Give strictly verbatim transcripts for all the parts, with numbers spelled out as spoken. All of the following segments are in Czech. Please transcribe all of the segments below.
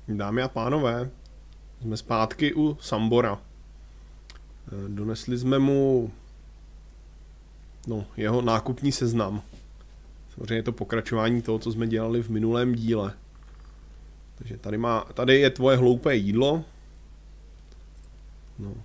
Dámy a pánové, jsme zpátky u Sambora. Donesli jsme mu no, jeho nákupní seznam. Samozřejmě je to pokračování toho, co jsme dělali v minulém díle. Takže tady, má, tady je tvoje hloupé jídlo. No.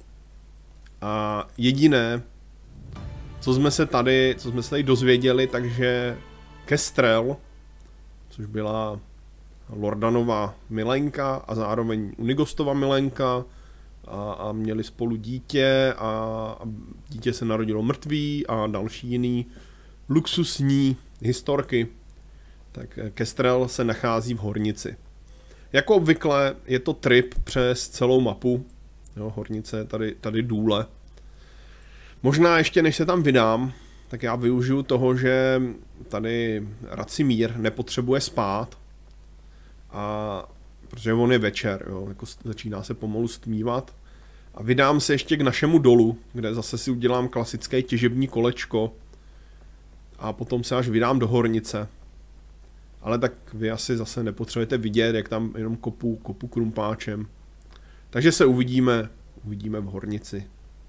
A jediné, co jsme se tady, co jsme se tady dozvěděli, takže Kestrel, což byla Lordanová milenka a zároveň Unigostova milenka a, a měli spolu dítě a, a dítě se narodilo mrtvý a další jiný luxusní historky, tak Kestrel se nachází v Hornici. Jako obvykle je to trip přes celou mapu, jo, Hornice tady, tady důle. Možná ještě než se tam vydám, tak já využiju toho, že tady Racimír nepotřebuje spát, a protože on je večer, jo, jako začíná se pomalu stmívat. A vydám se ještě k našemu dolu, kde zase si udělám klasické těžební kolečko. A potom se až vydám do Hornice. Ale tak vy asi zase nepotřebujete vidět, jak tam jenom kopu, kopu krumpáčem. Takže se uvidíme, uvidíme v Hornici.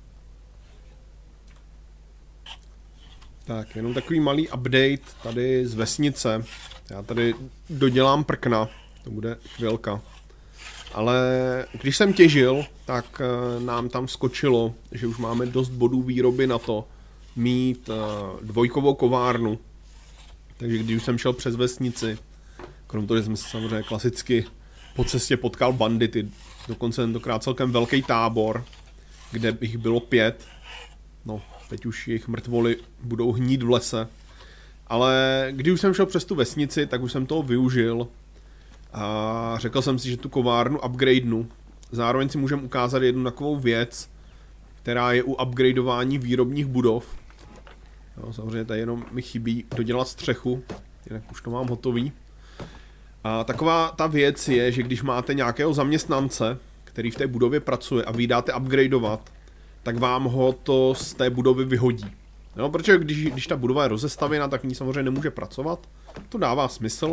Tak, jenom takový malý update tady z vesnice. Já tady dodělám prkna, to bude chvilka. Ale když jsem těžil, tak nám tam skočilo, že už máme dost bodů výroby na to mít dvojkovou kovárnu. Takže když jsem šel přes vesnici, krom toho, že jsem se samozřejmě klasicky po cestě potkal bandity, dokonce tentokrát celkem velký tábor, kde jich bylo pět. No, teď už jejich mrtvoly budou hnít v lese. Ale když už jsem šel přes tu vesnici, tak už jsem toho využil a řekl jsem si, že tu kovárnu upgradenu. Zároveň si můžeme ukázat jednu takovou věc, která je u upgradeování výrobních budov. No, samozřejmě tady jenom mi chybí dodělat střechu, jinak už to mám hotový. A taková ta věc je, že když máte nějakého zaměstnance, který v té budově pracuje a vy dáte upgradeovat, tak vám ho to z té budovy vyhodí. No, protože když, když ta budova je rozestavěna, tak v ní samozřejmě nemůže pracovat. To dává smysl.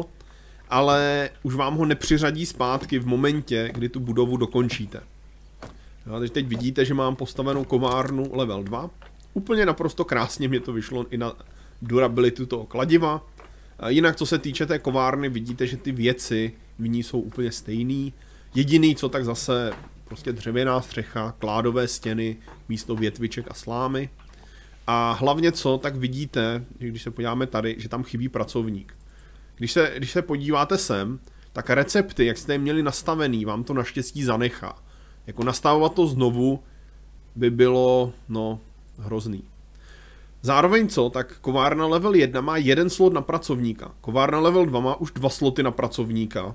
Ale už vám ho nepřiřadí zpátky v momentě, kdy tu budovu dokončíte. No, takže teď vidíte, že mám postavenou kovárnu level dva. Úplně naprosto krásně mě to vyšlo i na durabilitu toho kladiva. A jinak, co se týče té kovárny, vidíte, že ty věci v ní jsou úplně stejný. Jediný, co tak zase prostě dřevěná střecha, kládové stěny, místo větviček a slámy. A hlavně co, tak vidíte, že když se podíváme tady, že tam chybí pracovník. Když se, když se podíváte sem, tak recepty, jak jste je měli nastavený, vám to naštěstí zanechá. Jako nastavovat to znovu by bylo, no, hrozný. Zároveň co, tak kovárna level jedna má jeden slot na pracovníka. Kovárna level dva má už dva sloty na pracovníka.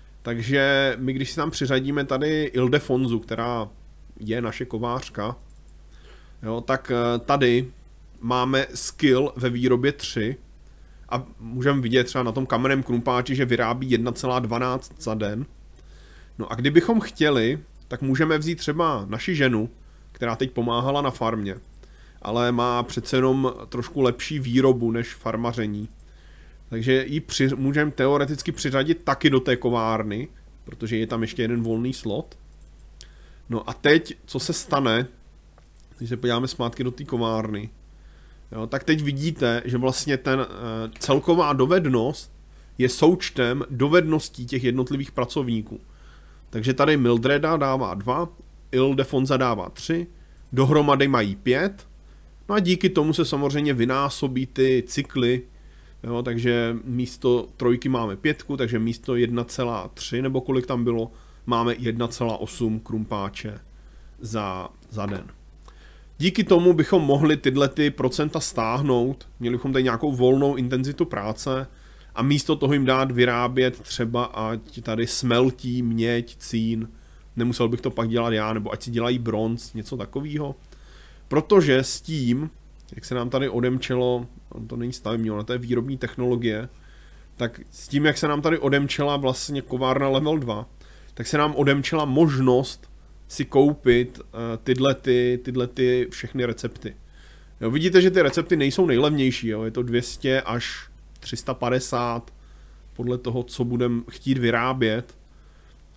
Takže my, když si tam přiřadíme tady Ildefonzu, která je naše kovářka, jo, tak tady máme skill ve výrobě tři a můžeme vidět třeba na tom kamenném krumpáči, že vyrábí jedna celá dvanáct za den. No a kdybychom chtěli, tak můžeme vzít třeba naši ženu, která teď pomáhala na farmě, ale má přece jenom trošku lepší výrobu než farmaření. Takže ji při, můžeme teoreticky přiřadit taky do té kovárny, protože je tam ještě jeden volný slot. No a teď, co se stane, když se podíváme zpátky do té kovárny, jo, tak teď vidíte, že vlastně ten e, celková dovednost je součtem dovedností těch jednotlivých pracovníků. Takže tady Mildreda dává dva, Ildefonza dává tři, dohromady mají pět, no a díky tomu se samozřejmě vynásobí ty cykly, jo, takže místo trojky máme pětku, takže místo jedna celá tři nebo kolik tam bylo, máme jedna celá osm krumpáče za, za den. Díky tomu bychom mohli tyhle ty procenta stáhnout, měli bychom tady nějakou volnou intenzitu práce a místo toho jim dát vyrábět třeba, ať tady smeltí měď, cín, nemusel bych to pak dělat já, nebo ať si dělají bronz, něco takového. Protože s tím, jak se nám tady odemčelo, to není stavební, ono to je výrobní technologie, tak s tím, jak se nám tady odemčela vlastně kovárna level dva, tak se nám odemčela možnost si koupit uh, tyhle, ty, tyhle ty všechny recepty. Jo, vidíte, že ty recepty nejsou nejlevnější, jo? Je to dvě stě až tři sta padesát podle toho, co budeme chtít vyrábět.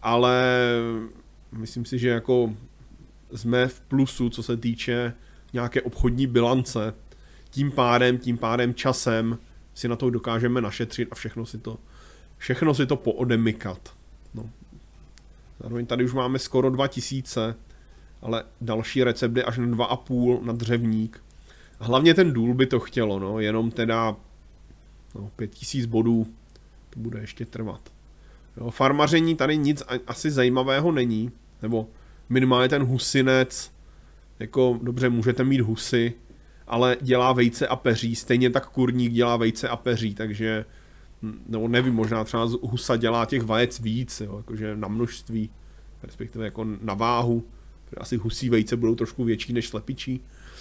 ale myslím si, že jako jsme v plusu, co se týče nějaké obchodní bilance. Tím pádem, tím pádem časem si na to dokážeme našetřit a všechno si to, všechno si to poodemykat. No. Zároveň tady už máme skoro dva tisíce, ale další recept je až na dva a půl na dřevník. A hlavně ten důl by to chtělo, no, jenom teda no, pět tisíc bodů, to bude ještě trvat. Jo, farmaření tady nic asi zajímavého není, nebo minimálně ten husinec, jako dobře, můžete mít husy, ale dělá vejce a peří, stejně tak kurník dělá vejce a peří, takže, nebo nevím, možná třeba husa dělá těch vajec víc, jo, jakože na množství, respektive jako na váhu, asi husí vejce budou trošku větší než slepičí,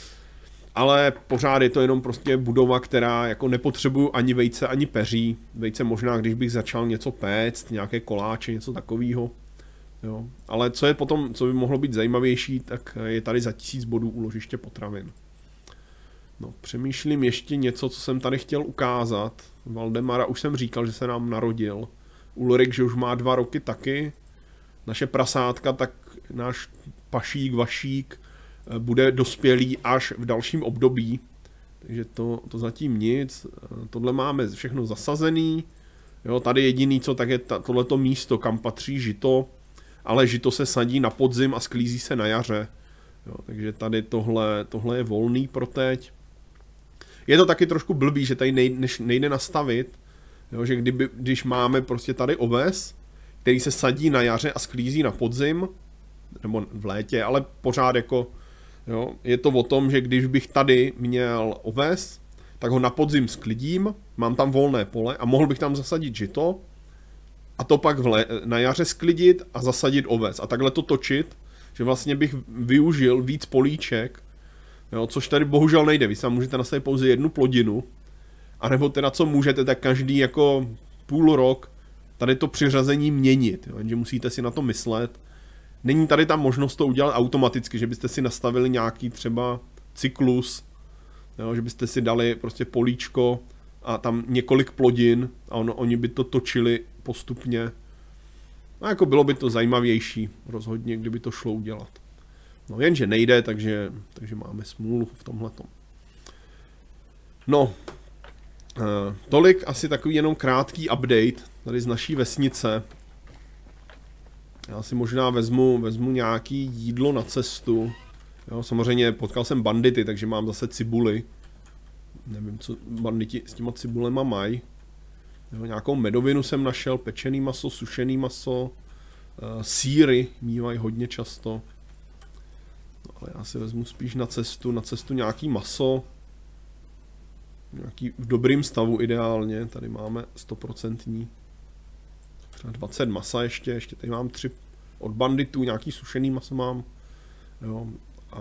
ale pořád je to jenom prostě budova, která jako nepotřebuju ani vejce, ani peří, vejce možná, když bych začal něco péct, nějaké koláče, něco takového. Jo. Ale co je potom, co by mohlo být zajímavější, tak je tady za tisíc bodů úložiště potravin. No, přemýšlím ještě něco, co jsem tady chtěl ukázat. Valdemara už jsem říkal, že se nám narodil. Ulrik, že už má dva roky taky. Naše prasátka, tak náš pašík, vašík, bude dospělý až v dalším období. Takže to, to zatím nic. Tohle máme všechno zasazený. Jo, tady jediný co, tak je ta, tohleto místo, kam patří žito. Ale žito se sadí na podzim a sklízí se na jaře. Jo, takže tady tohle, tohle je volný pro teď. Je to taky trošku blbý, že tady nejde, nejde nastavit, jo, že kdyby, když máme prostě tady oves, který se sadí na jaře a sklízí na podzim, nebo v létě, ale pořád jako, jo, je to o tom, že když bych tady měl oves, tak ho na podzim sklidím, mám tam volné pole a mohl bych tam zasadit žito, a to pak vle, na jaře sklidit a zasadit oves. A takhle to točit, že vlastně bych využil víc políček, jo, což tady bohužel nejde. Vy tam můžete nastavit pouze jednu plodinu, anebo teda co můžete, tak každý jako půl rok tady to přiřazení měnit, jo, jenže musíte si na to myslet. Není tady ta možnost to udělat automaticky, že byste si nastavili nějaký třeba cyklus, jo, že byste si dali prostě políčko a tam několik plodin a on, oni by to točili postupně. A jako bylo by to zajímavější rozhodně, kdyby to šlo udělat. No jenže nejde, takže, takže máme smůlu v tomhletom. No, eh, tolik asi takový jenom krátký update tady z naší vesnice. Já si možná vezmu, vezmu nějaký jídlo na cestu. Jo, samozřejmě potkal jsem bandity, takže mám zase cibuly. Nevím, co banditi s těma cibulema mají. Jo, nějakou medovinu jsem našel, pečený maso, sušený maso, uh, sýry mívají hodně často. No, ale já si vezmu spíš na cestu, na cestu nějaký maso. Nějaký v dobrým stavu ideálně, tady máme sto procent. Třeba dvacet masa ještě, ještě tady mám tři od banditů, nějaký sušený maso mám. Jo, a...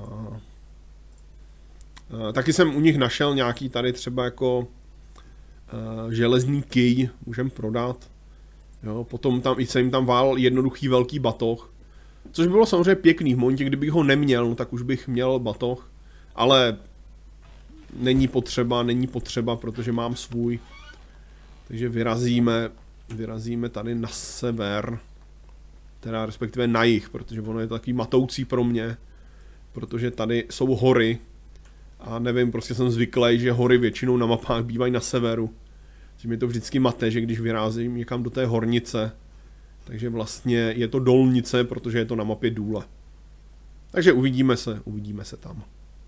Uh, taky jsem u nich našel nějaký tady třeba jako uh, železný kyj, můžem prodat. Jo, potom tam, i jsem jim tam vál jednoduchý velký batoh, což bylo samozřejmě pěkný, v momentě, kdybych ho neměl, no, tak už bych měl batoh, ale není potřeba, není potřeba, protože mám svůj. Takže vyrazíme, vyrazíme tady na sever, teda respektive na jih, protože ono je takový matoucí pro mě, protože tady jsou hory. A nevím, prostě jsem zvyklý, že hory většinou na mapách bývají na severu. Takže mi to vždycky mate, že když vyrázím někam do té hornice, takže vlastně je to dolnice, protože je to na mapě důle. Takže uvidíme se, uvidíme se tam.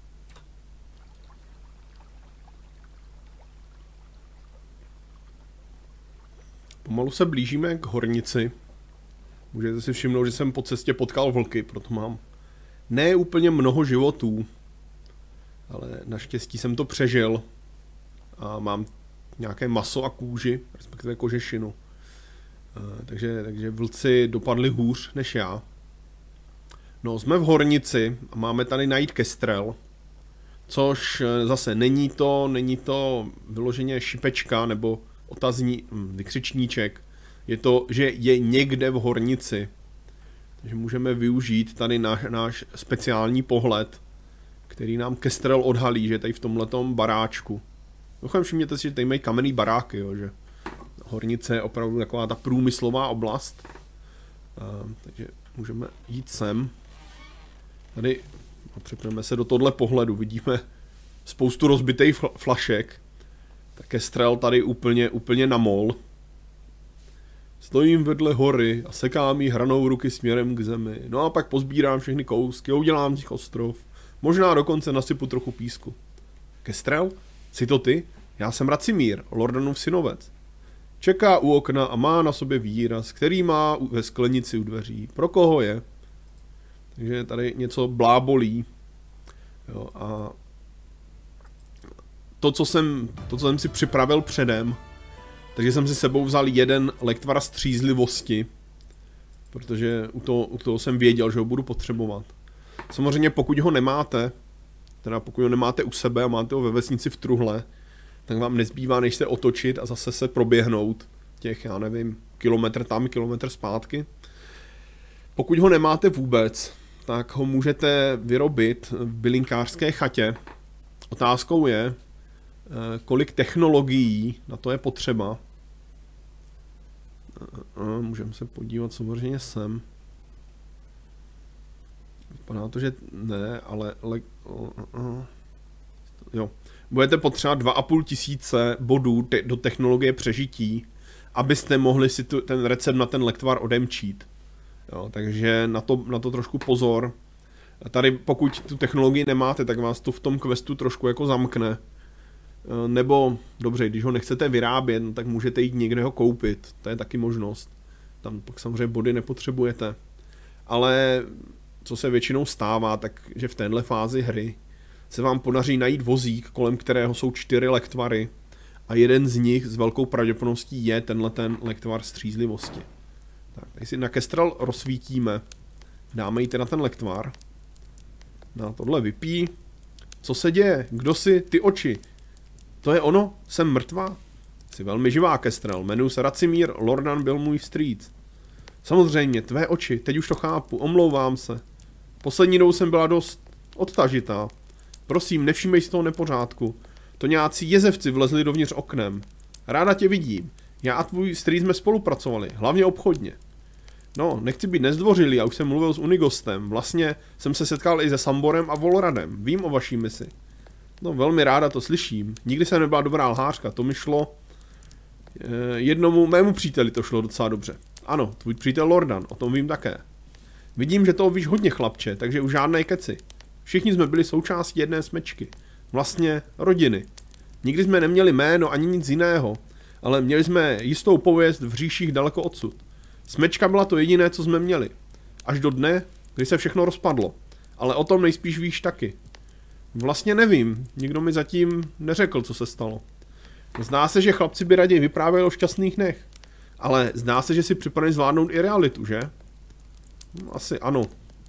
Pomalu se blížíme k hornici. Můžete si všimnout, že jsem po cestě potkal vlky, proto mám ne úplně mnoho životů. Ale naštěstí jsem to přežil a mám nějaké maso a kůži, respektive kožešinu. Takže, takže vlci dopadli hůř než já. No, jsme v hornici a máme tady najít kestrel, což zase není to, není to vyloženě šipečka nebo otazní vykřičníček. Je to, že je někde v hornici. Takže můžeme využít tady náš, náš speciální pohled, který nám kestrel odhalí, že tady v tomhletom baráčku. Doufám, všimněte si, že tady mají kamenný baráky, jo, že hornice je opravdu taková ta průmyslová oblast. takže můžeme jít sem. Tady připneme se do tohle pohledu, vidíme spoustu rozbitých fl flašek. Také střel tady úplně, úplně na mol. Stojím vedle hory a sekám jí hranou ruky směrem k zemi. No a pak pozbírám všechny kousky a udělám z nich ostrov. Možná dokonce nasypu trochu písku. Kestrel? Jsi to ty? Já jsem Racimír, Lordanův synovec. Čeká u okna a má na sobě výraz, který má ve sklenici u dveří. Pro koho je? Takže tady něco blábolí. Jo, a to co, jsem, to, co jsem si připravil předem, takže jsem si sebou vzal jeden lektvar střízlivosti, protože u toho, u toho jsem věděl, že ho budu potřebovat. Samozřejmě pokud ho nemáte, teda pokud ho nemáte u sebe a máte ho ve vesnici v truhle, tak vám nezbývá, než se otočit a zase se proběhnout těch, já nevím, kilometr tam, kilometr zpátky. Pokud ho nemáte vůbec, tak ho můžete vyrobit v bylinkářské chatě. Otázkou je, kolik technologií na to je potřeba. Můžeme se podívat samozřejmě sem. Vypadá to, že ne, ale... ale jo. Budete potřebovat dva a půl tisíce bodů te do technologie přežití, abyste mohli si tu, ten recept na ten lektvar odemčít. Jo, takže na to, na to trošku pozor. Tady pokud tu technologii nemáte, tak vás to v tom questu trošku jako zamkne. Nebo, dobře, když ho nechcete vyrábět, tak můžete jít někde ho koupit. To je taky možnost. Tam pak samozřejmě body nepotřebujete. Ale co se většinou stává, tak že v téhle fázi hry se vám podaří najít vozík, kolem kterého jsou čtyři lektvary a jeden z nich s velkou pravděpodobností je tenhle ten lektvar střízlivosti. Tak, tady si na Kestrel rozsvítíme, dáme jí teda ten lektvar, na tohle vypí. Co se děje? Kdo si? Ty oči. To je ono? Jsem mrtvá? Jsi velmi živá, Kestrel. Jmenuji se Racimír, Lordan byl můj strýc. Samozřejmě, tvé oči, teď už to chápu, omlouvám se. Poslední dobou jsem byla dost odtažitá. Prosím, nevšímej si toho nepořádku. To nějací jezevci vlezli dovnitř oknem. Ráda tě vidím. Já a tvůj strýc jsme spolupracovali, hlavně obchodně. No, nechci být nezdvořilý, já už jsem mluvil s Unigostem. Vlastně jsem se setkal i se Samborem a Volradem. Vím o vaší misi. No, velmi ráda to slyším. Nikdy jsem nebyla dobrá lhářka, to mi šlo... Jednomu mému příteli to šlo docela dobře. Ano, tvůj přítel Lordan, o tom vím také. Vidím, že toho víš hodně, chlapče, takže už žádné keci. Všichni jsme byli součástí jedné smečky. Vlastně rodiny. Nikdy jsme neměli jméno ani nic jiného, ale měli jsme jistou pověst v říších daleko odsud. Smečka byla to jediné, co jsme měli. Až do dne, kdy se všechno rozpadlo. Ale o tom nejspíš víš taky. Vlastně nevím, nikdo mi zatím neřekl, co se stalo. Zdá se, že chlapci by raději vyprávěli o šťastných dnech. Ale zdá se, že si připravený zvládnout i realitu, že? Asi ano.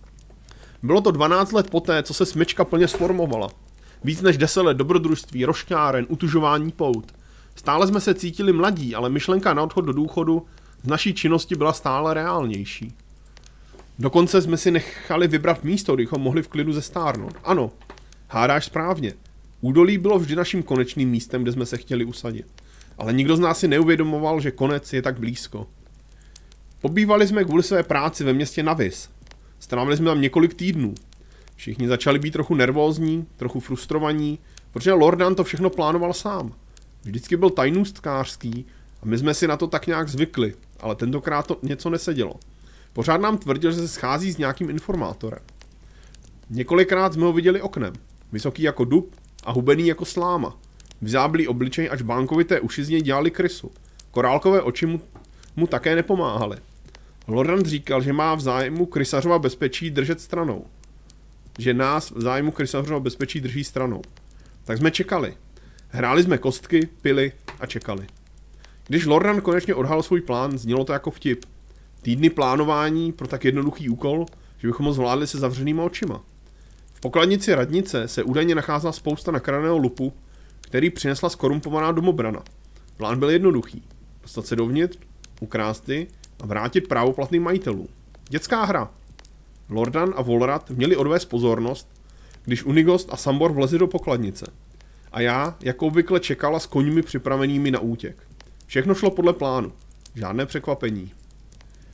Bylo to dvanáct let poté, co se smečka plně sformovala. Víc než deset let dobrodružství, rošťáren, utužování pout. Stále jsme se cítili mladí, ale myšlenka na odchod do důchodu z naší činnosti byla stále reálnější. Dokonce jsme si nechali vybrat místo, kdybychom mohli v klidu zestárnout. Ano, hádáš správně. Údolí bylo vždy naším konečným místem, kde jsme se chtěli usadit. Ale nikdo z nás si neuvědomoval, že konec je tak blízko. Pobývali jsme kvůli své práci ve městě Navis. Strávili jsme tam několik týdnů. Všichni začali být trochu nervózní, trochu frustrovaní, protože Lordan to všechno plánoval sám. Vždycky byl tajnůstkářský a my jsme si na to tak nějak zvykli, ale tentokrát to něco nesedělo. Pořád nám tvrdil, že se schází s nějakým informátorem. Několikrát jsme ho viděli oknem. Vysoký jako dub a hubený jako sláma. Vzáblý obličej až bankovité uši z něj dělali krysu. Korálkové oči mu, mu také nepomáhaly. Lordan říkal, že má v zájmu krysařova bezpečí držet stranou. Že nás v zájmu krysařova bezpečí drží stranou. Tak jsme čekali. Hráli jsme kostky, pili a čekali. Když Lordan konečně odhalil svůj plán, znělo to jako vtip. Týdny plánování pro tak jednoduchý úkol, že bychom ho zvládli se zavřenýma očima. V pokladnici radnice se údajně nacházela spousta nakradeného lupu, který přinesla skorumpovaná domobrana. Plán byl jednoduchý. Dostat se dovnitř, ukrást ji a vrátit právoplatným majitelům. Dětská hra. Lordan a Volrad měli odvést pozornost, když Unigost a Sambor vlezli do pokladnice. A já, jako obvykle, čekala s koňmi připravenými na útěk. Všechno šlo podle plánu. Žádné překvapení.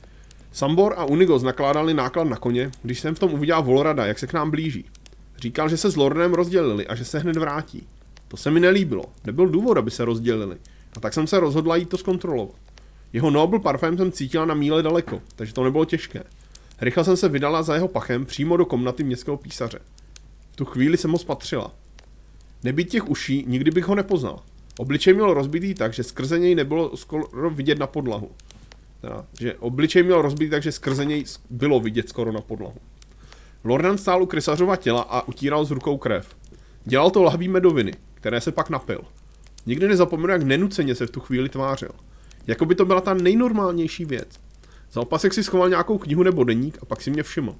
Sambor a Unigos nakládali náklad na koně, když jsem v tom uviděl Volorada, jak se k nám blíží. Říkal, že se s Lordanem rozdělili a že se hned vrátí. To se mi nelíbilo. Nebyl důvod, aby se rozdělili. A tak jsem se rozhodla jít to zkontrolovat. Jeho Noble parfém jsem cítila na míle daleko, takže to nebylo těžké. Rychle jsem se vydala za jeho pachem přímo do komnaty městského písaře. V tu chvíli jsem ho spatřila. Nebýt těch uší, nikdy bych ho nepoznal. Obličej měl rozbitý tak, že skrze něj nebylo skoro vidět na podlahu. Teda, že obličej měl rozbitý tak, že skrze něj bylo vidět skoro na podlahu. Lordan stál u krysařova těla a utíral z rukou krev. Dělal to lahví medoviny, které se pak napil. Nikdy nezapomenu, jak nenuceně se v tu chvíli tvářil. Jako by to byla ta nejnormálnější věc. Za opasek si schoval nějakou knihu nebo deník a pak si mě všiml.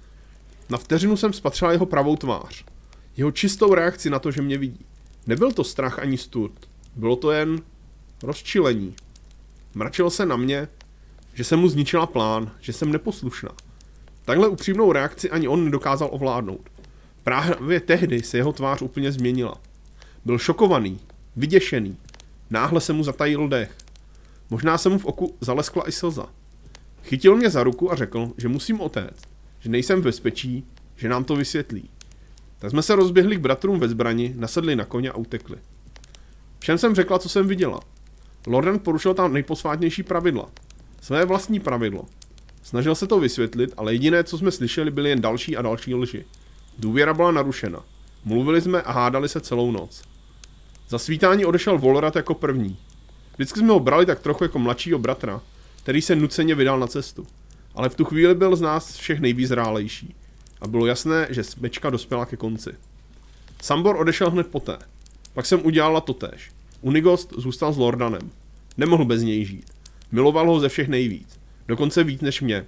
Na vteřinu jsem spatřila jeho pravou tvář. Jeho čistou reakci na to, že mě vidí. Nebyl to strach ani stud. Bylo to jen rozčilení. Mračil se na mě, že jsem mu zničila plán, že jsem neposlušná. Takhle upřímnou reakci ani on nedokázal ovládnout. Právě tehdy se jeho tvář úplně změnila. Byl šokovaný, vyděšený. Náhle se mu zatajil dech. Možná se mu v oku zaleskla i slza. Chytil mě za ruku a řekl, že musím otéct, že nejsem v bezpečí, že nám to vysvětlí. Tak jsme se rozběhli k bratrům ve zbrani, nasedli na koně a utekli. Všem jsem řekla, co jsem viděla. Lordan porušil tam nejposvátnější pravidla. Své vlastní pravidlo. Snažil se to vysvětlit, ale jediné, co jsme slyšeli, byly jen další a další lži. Důvěra byla narušena. Mluvili jsme a hádali se celou noc. Za svítání odešel Volorad jako první. Vždycky jsme ho brali tak trochu jako mladšího bratra, který se nuceně vydal na cestu. Ale v tu chvíli byl z nás všech nejvýzrálejší. A bylo jasné, že smečka dospěla ke konci. Sambor odešel hned poté. Pak jsem udělala totéž. Unigost zůstal s Lordanem. Nemohl bez něj žít. Miloval ho ze všech nejvíc. Dokonce víc než mě.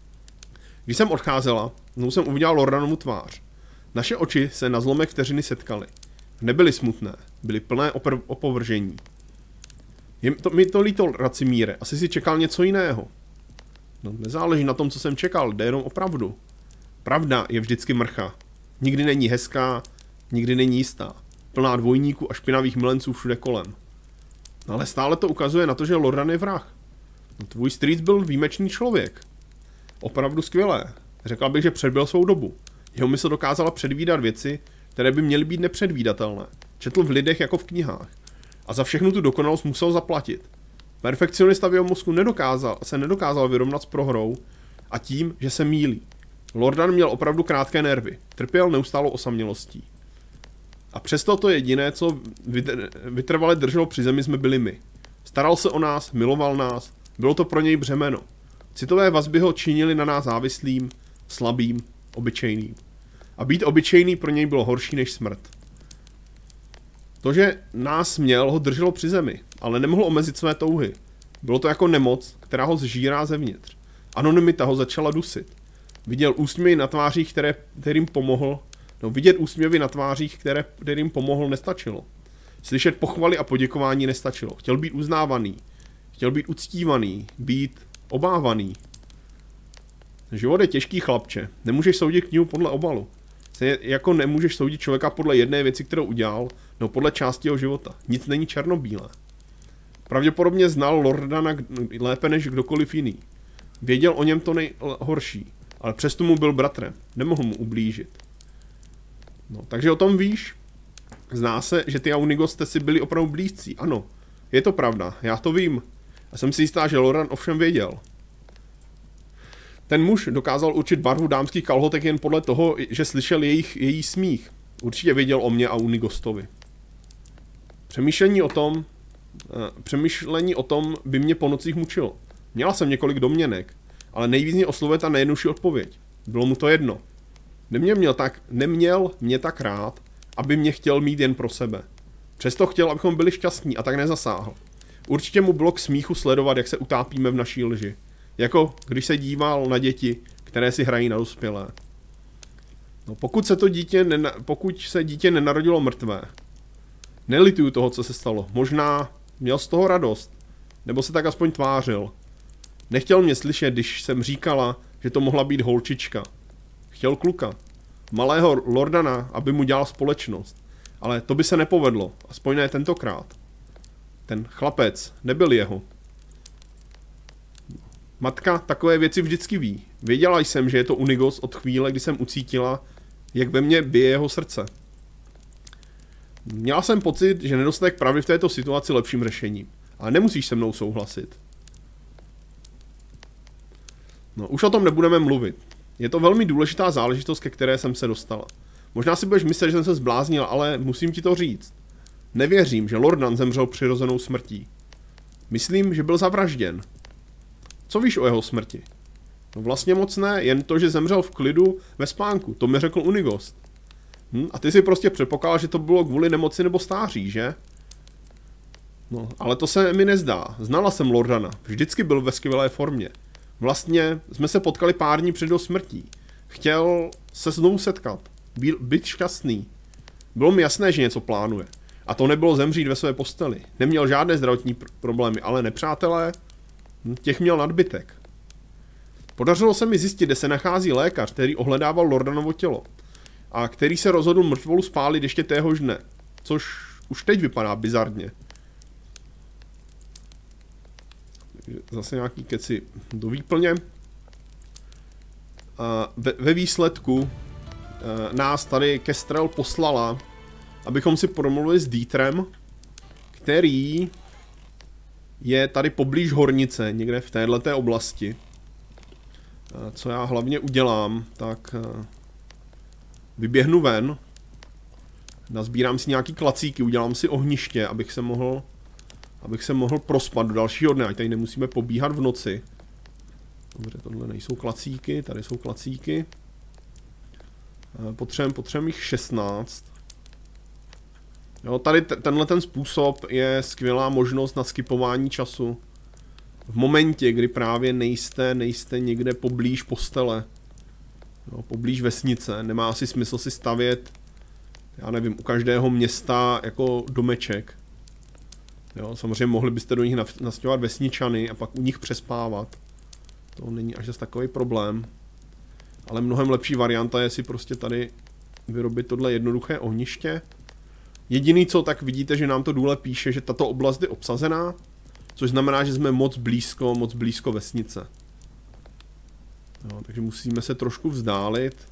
Když jsem odcházela, znovu jsem uviděla Lordanovu tvář. Naše oči se na zlomek vteřiny setkaly. Nebyly smutné, byly plné opr- opovržení. Je to, mi to líto, Racimíre, asi si čekal něco jiného. No, nezáleží na tom, co jsem čekal, jde jenom o pravdu. Pravda je vždycky mrcha. Nikdy není hezká, nikdy není jistá. Plná dvojníků a špinavých milenců všude kolem. No, ale stále to ukazuje na to, že Lordan je vrah. No, tvůj strýc byl výjimečný člověk. Opravdu skvělé. Řekl bych, že předbyl svou dobu. Jeho mysl dokázala předvídat věci, které by měly být nepředvídatelné. Četl v lidech jako v knihách. A za všechnu tu dokonalost musel zaplatit. Perfekcionista v jeho mozku nedokázal, se nedokázal vyrovnat s prohrou a tím, že se mýlí. Lordan měl opravdu krátké nervy. Trpěl neustálou osamělostí. A přesto to jediné, co vytrvale drželo při zemi, jsme byli my. Staral se o nás, miloval nás, bylo to pro něj břemeno. Citové vazby ho činily na nás závislým, slabým, obyčejným. A být obyčejný pro něj bylo horší než smrt. To, že nás měl, ho drželo při zemi, ale nemohl omezit své touhy. Bylo to jako nemoc, která ho zžírá zevnitř. Anonymita ho začala dusit. Viděl úsměvy na tvářích, které, kterým pomohl, no vidět úsměvy na tvářích, které, kterým pomohl, nestačilo. Slyšet pochvaly a poděkování nestačilo. Chtěl být uznávaný, chtěl být uctívaný, být obávaný. Život je těžký, chlapče. Nemůžeš soudit knihu podle obalu. Se jako nemůžeš soudit člověka podle jedné věci, kterou udělal, no podle části jeho života. Nic není černobílé. Pravděpodobně znal Lordana lépe než kdokoliv jiný. Věděl o něm to nejhorší, ale přesto mu byl bratrem. Nemohl mu ublížit. No, takže o tom víš. Zná se, že ty a Unigos jste si byli opravdu blízcí. Ano, je to pravda, já to vím. A jsem si jistá, že Lordan ovšem věděl. Ten muž dokázal určit barvu dámských kalhotek jen podle toho, že slyšel jejich, její smích. Určitě věděl o mě a Unigostovi. Přemýšlení o tom, eh, přemýšlení o tom by mě po nocích mučilo. Měla jsem několik domněnek, ale nejvíc mě oslovuje ta nejjednodušší odpověď. Bylo mu to jedno. Neměl, měl tak, neměl mě tak rád, aby mě chtěl mít jen pro sebe. Přesto chtěl, abychom byli šťastní a tak nezasáhl. Určitě mu bylo k smíchu sledovat, jak se utápíme v naší lži. Jako když se díval na děti, které si hrají na dospělé. No, pokud se to dítě, nena, pokud se dítě nenarodilo mrtvé, nelituju toho, co se stalo. Možná měl z toho radost, nebo se tak aspoň tvářil. Nechtěl mě slyšet, když jsem říkala, že to mohla být holčička. Chtěl kluka. Malého Lordana, aby mu dělal společnost. Ale to by se nepovedlo, aspoň ne tentokrát. Ten chlapec nebyl jeho. Matka takové věci vždycky ví. Věděla jsem, že je to Unigos od chvíle, kdy jsem ucítila, jak ve mně bije jeho srdce. Měla jsem pocit, že nedostatek pravdy v této situaci lepším řešením. Ale nemusíš se mnou souhlasit. No, už o tom nebudeme mluvit. Je to velmi důležitá záležitost, ke které jsem se dostala. Možná si budeš myslet, že jsem se zbláznila, ale musím ti to říct. Nevěřím, že Lordan zemřel přirozenou smrtí. Myslím, že byl zavražděn. Co víš o jeho smrti? No vlastně moc ne, jen to, že zemřel v klidu ve spánku. To mi řekl Unigost. Hm? A ty si prostě předpokládal, že to bylo kvůli nemoci nebo stáří, že? No, ale to se mi nezdá. Znala jsem Lordana. Vždycky byl ve skvělé formě. Vlastně jsme se potkali pár dní před jeho smrtí. Chtěl se znovu setkat. Byl, být šťastný. Bylo mi jasné, že něco plánuje. A to nebylo zemřít ve své posteli. Neměl žádné zdravotní pr- problémy, ale nepřátelé, těch měl nadbytek. Podařilo se mi zjistit, kde se nachází lékař, který ohledával Lordanovo tělo. A který se rozhodl mrtvolu spálit ještě téhož dne. Což už teď vypadá bizarně. Zase nějaký keci do výplně. A ve, ve výsledku nás tady Kestrel poslala, abychom si promluvili s Dietrem, který je tady poblíž hornice, někde v této oblasti. Co já hlavně udělám, tak vyběhnu ven, nazbírám si nějaký klacíky, udělám si ohniště, abych se mohl, abych se mohl prospat do dalšího dne, ať tady nemusíme pobíhat v noci. Dobře, tohle nejsou klacíky, tady jsou klacíky. Potřebujeme potřebujem jich šestnáct. Jo, tady tenhle ten způsob je skvělá možnost na skipování času. V momentě, kdy právě nejste, nejste někde poblíž postele. Jo, poblíž vesnice. Nemá asi smysl si stavět, já nevím, u každého města jako domeček. Jo, samozřejmě mohli byste do nich nastěhovat vesničany a pak u nich přespávat. To není až zase takový problém. Ale mnohem lepší varianta je si prostě tady vyrobit tohle jednoduché ohniště. Jediný co, tak vidíte, že nám to důle píše, že tato oblast je obsazená, což znamená, že jsme moc blízko, moc blízko vesnice. Jo, takže musíme se trošku vzdálit.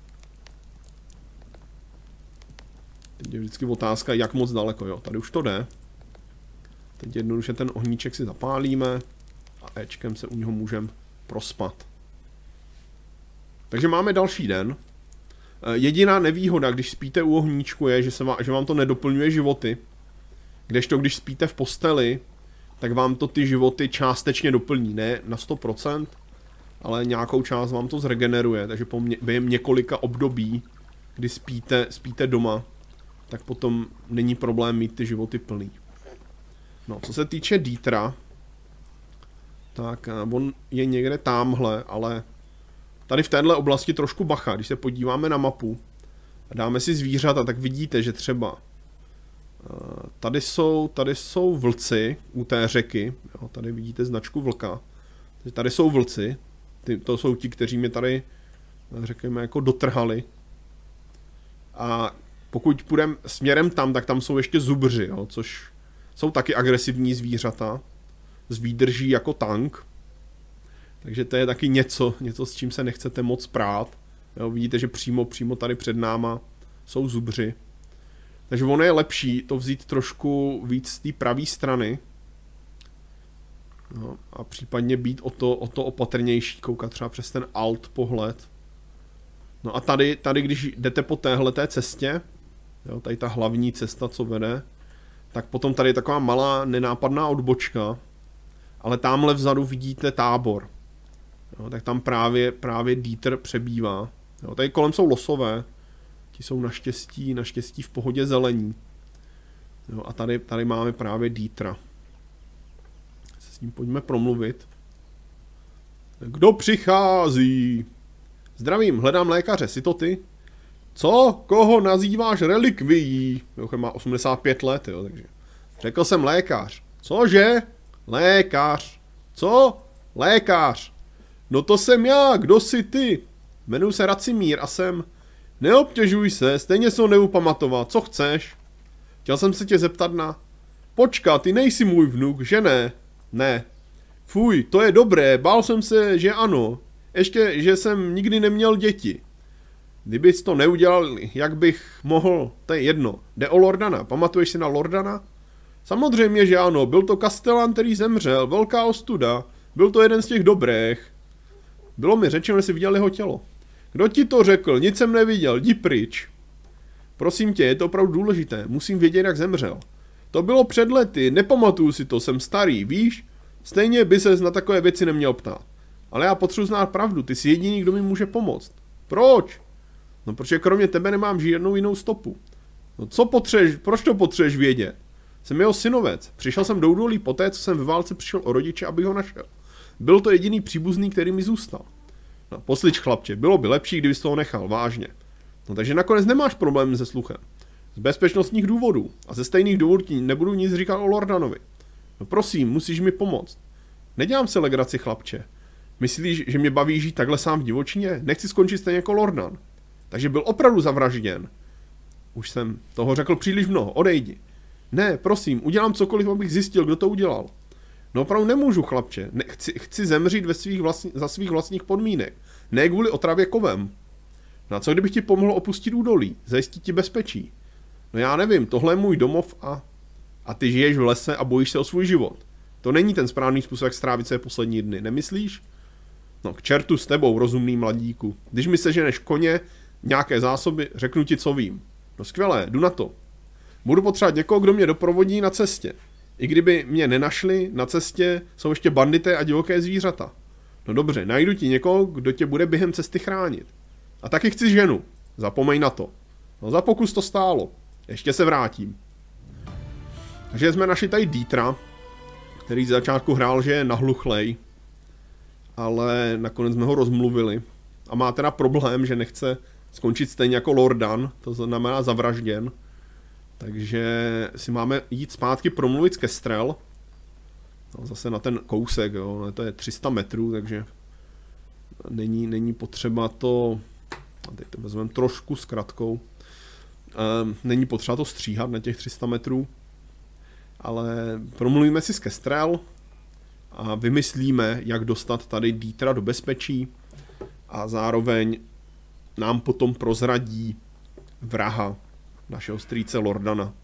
Teď je vždycky otázka, jak moc daleko, jo, tady už to jde. Teď jednoduše ten ohníček si zapálíme a Ečkem se u něho můžeme prospat. Takže máme další den. Jediná nevýhoda, když spíte u ohníčku, je, že, se vám, že vám to nedoplňuje životy. Kdežto, když spíte v posteli, tak vám to ty životy částečně doplní. Ne na sto procent, ale nějakou část vám to zregeneruje. Takže po mě, během několika období, kdy spíte, spíte doma, tak potom není problém mít ty životy plný. No, co se týče Dietra, tak on je někde támhle, ale tady v téhle oblasti trošku bacha. Když se podíváme na mapu a dáme si zvířata, tak vidíte, že třeba tady jsou, tady jsou vlci u té řeky. Jo, tady vidíte značku vlka. Tady jsou vlci. Ty, to jsou ti, kteří mě tady, řekněme, jako dotrhali. A pokud půjdeme směrem tam, tak tam jsou ještě zubři, jo, což jsou taky agresivní zvířata. S výdrží jako tank. Takže to je taky něco, něco s čím se nechcete moc prát. Jo, vidíte, že přímo, přímo tady před náma jsou zubři. Takže ono je lepší to vzít trošku víc z té pravé strany. No, a případně být o to, o to opatrnější, koukat třeba přes ten alt pohled. No a tady, tady když jdete po téhleté cestě, jo, tady ta hlavní cesta, co vede, tak potom tady je taková malá nenápadná odbočka, ale tamhle vzadu vidíte tábor. Jo, tak tam právě, právě Dieter přebývá. Jo, tady kolem jsou losové, ti jsou naštěstí, naštěstí v pohodě zelení. Jo, a tady, tady máme právě Dietra. Se s ním pojďme promluvit. Kdo přichází? Zdravím, hledám lékaře, jsi to ty? Co? Koho nazýváš relikvií? Jo, má osmdesát pět let, jo, takže. Řekl jsem lékař. Cože? Lékař. Co? Lékař. No to jsem já, kdo jsi ty? Jmenuji se Racimír a jsem... Neobtěžuj se, stejně se ho neupamatovat, co chceš? Chtěl jsem se tě zeptat na... Počkat, ty nejsi můj vnuk, že ne? Ne. Fuj, to je dobré, bál jsem se, že ano. Ještě, že jsem nikdy neměl děti. Kdybys to neudělal, jak bych mohl, to je jedno. Jde o Lordana, pamatuješ si na Lordana? Samozřejmě, že ano, byl to kastelán, který zemřel, velká ostuda. Byl to jeden z těch dobrých. Bylo mi řečeno, že jsi viděl jeho tělo. Kdo ti to řekl? Nic jsem neviděl, jdi pryč. Prosím tě, je to opravdu důležité, musím vědět, jak zemřel. To bylo před lety, nepamatuju si to, jsem starý, víš? Stejně by ses na takové věci neměl ptát. Ale já potřebuji znát pravdu, ty jsi jediný, kdo mi může pomoct. Proč? No protože kromě tebe nemám žádnou jinou stopu. No co potřebuješ, proč to potřebuješ vědět? Jsem jeho synovec, přišel jsem do údolí poté, co jsem ve válce přišel o rodiče, abych ho našel. Byl to jediný příbuzný, který mi zůstal. No poslyč chlapče, bylo by lepší, kdybys toho nechal, vážně. No takže nakonec nemáš problém se sluchem. Z bezpečnostních důvodů. A ze stejných důvodů ti nebudu nic říkat o Lordanovi. No prosím, musíš mi pomoct. Nedělám se legraci, chlapče. Myslíš, že mě baví žít takhle sám v divočině? Nechci skončit stejně jako Lordan. Takže byl opravdu zavražděn. Už jsem toho řekl příliš mnoho, odejdi. Ne, prosím, udělám cokoliv, abych zjistil, kdo to udělal. No opravdu nemůžu, chlapče. Ne, chci, chci zemřít ve svých vlastní, za svých vlastních podmínek. Ne kvůli otravě kovem. No a co kdybych ti pomohl opustit údolí? Zajistit ti bezpečí? No já nevím, tohle je můj domov a... A ty žiješ v lese a bojíš se o svůj život. To není ten správný způsob, jak strávit své poslední dny, nemyslíš? No k čertu s tebou, rozumný mladíku. Když mi seženeš koně, nějaké zásoby, řeknu ti, co vím. No skvělé, jdu na to. Budu potřebovat někoho, kdo mě doprovodí na cestě. I kdyby mě nenašli, na cestě jsou ještě bandité a divoké zvířata. No dobře, najdu ti někoho, kdo tě bude během cesty chránit. A taky chci ženu. Zapomeň na to. No za pokus to stálo. Ještě se vrátím. Takže jsme našli tady Dietra, který z začátku hrál, že je nahluchlej, ale nakonec jsme ho rozmluvili. A má teda problém, že nechce skončit stejně jako Lordan, to znamená zavražděn. Takže si máme jít zpátky promluvit s Kestrel. No, zase na ten kousek, jo, to je tři sta metrů, takže není, není potřeba to... A teď to vezmeme trošku s kratkou. Ehm, není potřeba to stříhat na těch tři sta metrů. Ale promluvíme si s Kestrel a vymyslíme, jak dostat tady Dietra do bezpečí a zároveň nám potom prozradí vraha našeho strýce Lordana.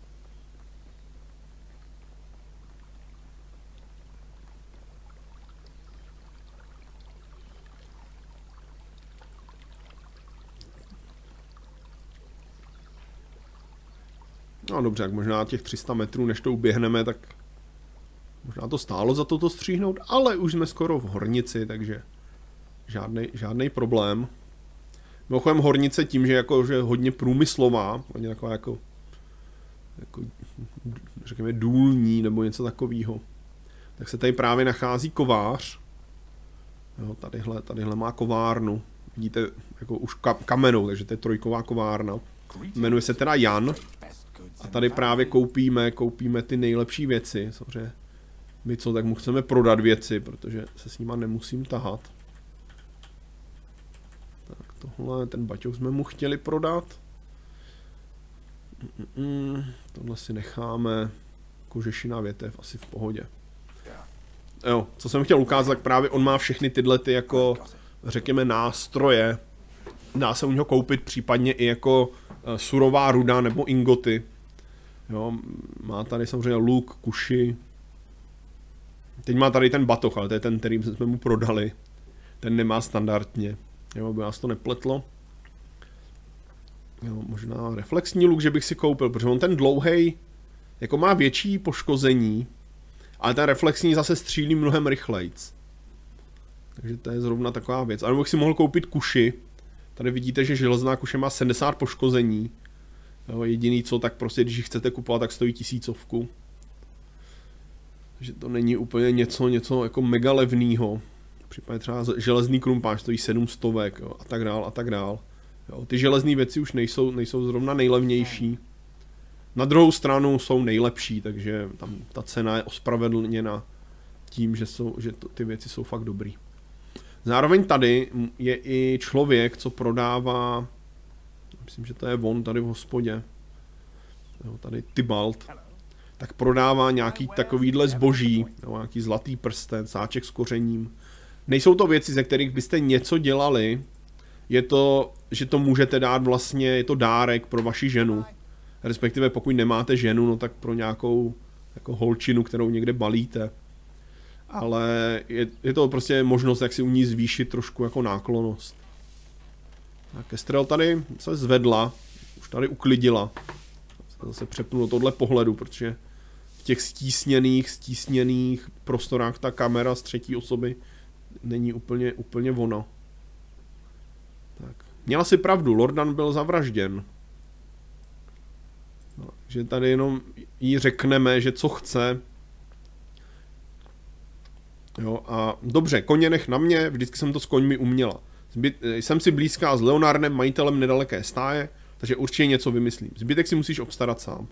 No dobře, jak možná těch tři sta metrů, než to uběhneme, tak možná to stálo za to to stříhnout, ale už jsme skoro v hornici, takže žádnej, žádnej problém. Mimochodem hornice tím, že jako, že hodně průmyslová, hodně taková jako, jako řekněme důlní nebo něco takového, tak se tady právě nachází kovář. Jo, tadyhle, tadyhle má kovárnu, vidíte, jako už kamenou, takže to je trojková kovárna. Jmenuje se teda Jan. A tady právě koupíme, koupíme ty nejlepší věci, samozřejmě. My co, tak mu chceme prodat věci, protože se s nima nemusím tahat. Tak tohle, ten baťoch jsme mu chtěli prodat. Mm -mm, tohle si necháme, kožešina větev, asi v pohodě. Jo, co jsem chtěl ukázat, tak právě on má všechny tyhle ty jako, řekněme, nástroje. Dá se u něho koupit případně i jako uh, surová ruda nebo ingoty. Jo, má tady samozřejmě luk, kuši. Teď má tady ten batoh, ale to je ten, který jsme mu prodali. Ten nemá standardně. Jo, aby nás to nepletlo. Jo, možná reflexní luk, že bych si koupil, protože on ten dlouhej jako má větší poškození, ale ten reflexní zase střílí mnohem rychlejc. Takže to je zrovna taková věc. Ale bych si mohl koupit kuši. Tady vidíte, že železná kuše má sedmdesát poškození. Jo, jediný co, tak prostě když ji chcete kupovat, tak stojí tisícovku. Takže to není úplně něco, něco jako mega levnýho. Případně třeba železný krumpáč stojí sedm stovek, jo, a tak dál, a tak dál. Jo, ty železné věci už nejsou, nejsou zrovna nejlevnější. Na druhou stranu jsou nejlepší, takže tam ta cena je ospravedlněna tím, že, jsou, že to, ty věci jsou fakt dobrý. Zároveň tady je i člověk, co prodává, myslím, že to je on tady v hospodě. Jo, tady Tybalt. tak prodává nějaký takovýhle zboží, nebo nějaký zlatý prsten, sáček s kořením. Nejsou to věci, ze kterých byste něco dělali, je to, že to můžete dát vlastně, je to dárek pro vaši ženu. Respektive pokud nemáte ženu, no tak pro nějakou jako holčinu, kterou někde balíte. Ale je, je to prostě možnost, jak si u ní zvýšit trošku jako náklonnost. Tak Kestrel tady se zvedla, už tady uklidila. Zase přepnu do tohle pohledu, protože v těch stísněných, stísněných prostorách ta kamera z třetí osoby není úplně, úplně ono. Tak. Měla si pravdu, Lordan byl zavražděn. No, že tady jenom jí řekneme, že co chce. Jo, a dobře, koně nech na mě, vždycky jsem to s koňmi uměla. Zbyt, jsem si blízká s Leonardem, majitelem nedaleké stáje, takže určitě něco vymyslím. Zbytek si musíš obstarat sám.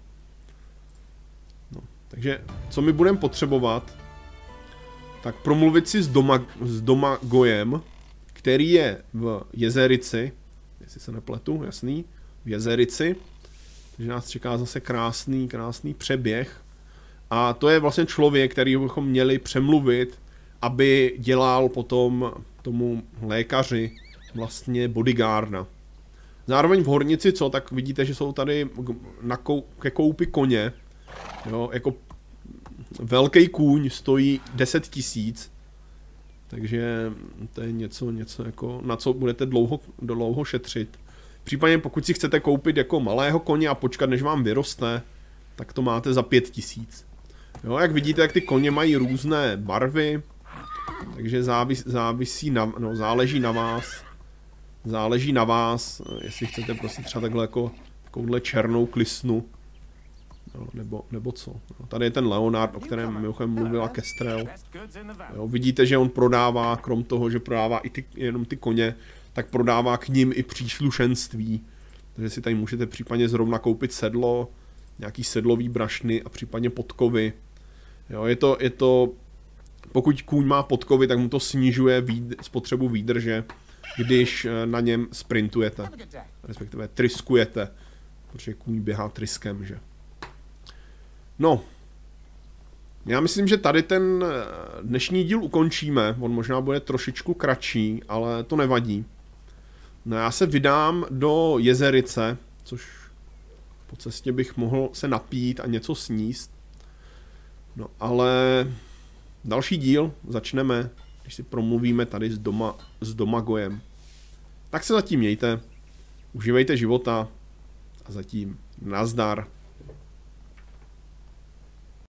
No, takže, co my budeme potřebovat, tak promluvit si s, doma, s Domagojem, který je v Jezerici, jestli se nepletu, jasný, v Jezerici, takže nás čeká zase krásný, krásný přeběh. A to je vlastně člověk, který bychom měli přemluvit, aby dělal potom tomu lékaři vlastně bodyguarda. Zároveň v Hornici, co, tak vidíte, že jsou tady na kou, ke koupi koně. Jo, jako velký kůň stojí deset tisíc. Takže to je něco, něco jako, na co budete dlouho, dlouho šetřit. Případně pokud si chcete koupit jako malého koně a počkat, než vám vyroste, tak to máte za pět tisíc. Jo, jak vidíte, jak ty koně mají různé barvy, takže závis, závisí na, no, záleží na vás, záleží na vás, jestli chcete prostě třeba takhle jako takovouhle černou klisnu, jo, nebo, nebo co. Jo, tady je ten Leonard, o kterém mimochodem mluvila Kestrel. Jo, vidíte, že on prodává, krom toho, že prodává i ty, jenom ty koně, tak prodává k nim i příslušenství, takže si tady můžete případně zrovna koupit sedlo, nějaký sedlový brašny a případně podkovy. Jo, je to, je to, pokud kůň má podkovy, tak mu to snižuje výd, spotřebu výdrže, když na něm sprintujete, respektive triskujete, protože kůň běhá triskem, že. No, já myslím, že tady ten dnešní díl ukončíme, on možná bude trošičku kratší, ale to nevadí. No, já se vydám do Jezerice, což po cestě bych mohl se napít a něco sníst. No ale další díl začneme, když si promluvíme tady s, doma, s Domagojem. Tak se zatím mějte, užívejte života a zatím nazdar.